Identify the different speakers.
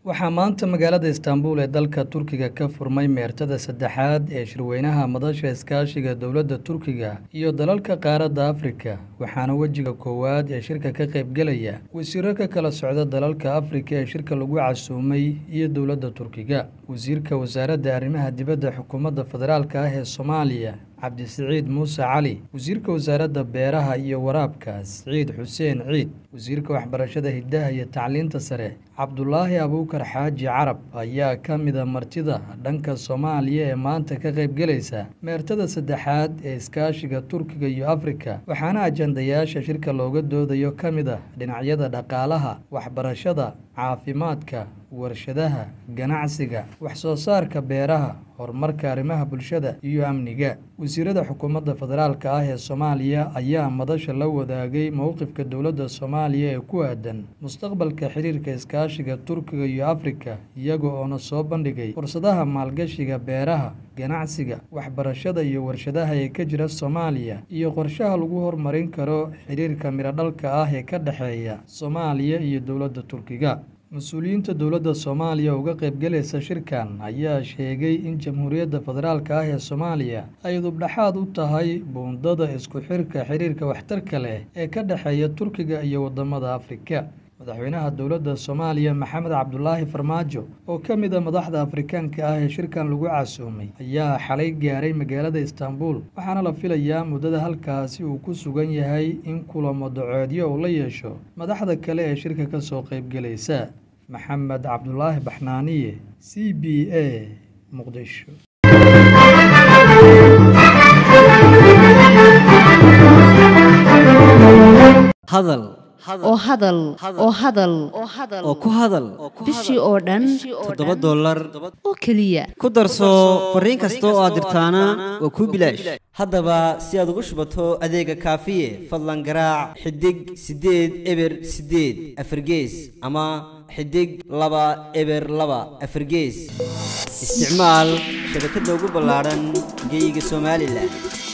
Speaker 1: waxaa maanta magaalada Istanbul ee dalka Turkiga ka furmay meertada saddexaad ee shirweynaha madasha iskaashiga dowladda Turkiga iyo dalalka qaaradda Afrika waxaana wajiga koowaad ee shirka ka qayb galaya wasiirro ka kala socda dalalka Afrika ee shirka lagu casuumay iyo dowladda Turkiga wasiirka wasaaradda arrimaha dibadda xukuumadda federaalka ah ee Soomaaliya Cabdisiciid Muuse Cali wasiirka wasaaradda beeraha iyo waraabka Saciid Xuseen Ciid wasiirka waxbarashada hidaha iyo tacliinta sare Cabdullaahi Abuukar Xaaji Carab ayaa ka mid ah martida dhanka Soomaaliya ee maanta ka qayb galaysa meertada saddexaad ee iskaashiga Turkiga iyo Afrika waxaana ajandayaasha shirka looga doodayo ka mid ah dhinacyada dhaqaalaha waxbarashada caafimaadka warshadaha ganacsiga wax soo saarka beeraha horumarka arrimaha bulshada iyo amniga wasiirada xukuumadda federaalka ah ee Soomaaliya ayaa madasha la wadaagay mowqifka dowladda Soomaaliya ee ku aadan mustaqbalka xiriirka iskaashiga Turkiga iyo Afrika iyaga oo soo bandhigay fursadaha maalgashiga beeraha ganacsiga waxbarashada iyo warshadaha ee ka jira Soomaaliya iyo qorshaha lagu horumarin karo xiriirka miradhalka ah ee ka dhaxeeya Soomaaliya iyo dowladda Turkiga mas'uuliyiinta dowladda Soomaaliya uga qayb galaysa shirkan ayaa sheegay in Jamhuuriyadda Federaalka ah ee Soomaaliya ay dubdhaxaad u tahay buundada isku xirka xiriirka waxtarka leh ee ka dhaxeeya Turkiga iyo wadamada Afrika madaxweynaha dowladda Soomaaliya Maxamed Cabdullaahi Farmaajo oo ka mid ah madaxda Afrikaanka ah ee shirkan lagu casuumay ayaa xalay gaaray magaalada Istanbul waxaana la filayaa muddada halkaasi uu ku sugan yahay in kulamo dacoodyo uu la yeesho madaxda kale ee shirka ka soo qayb galaysa Maxamed Cabdullaahi Baxnaaniye CBA Muqdisho
Speaker 2: hadal oo ku hadal
Speaker 3: bishii oo dhan
Speaker 2: $7
Speaker 3: oo kaliya
Speaker 2: ku darso fariin kasta oo aad dirtaana waa ku bilaash haddaba si aad ugu shubato adeega kaafiye fadlan garaac xidig 8 eber 8 afargees ama xidig 2 eber 2 afargees isticmaal shabakadda ugu ballaaran geyga Soomaaliland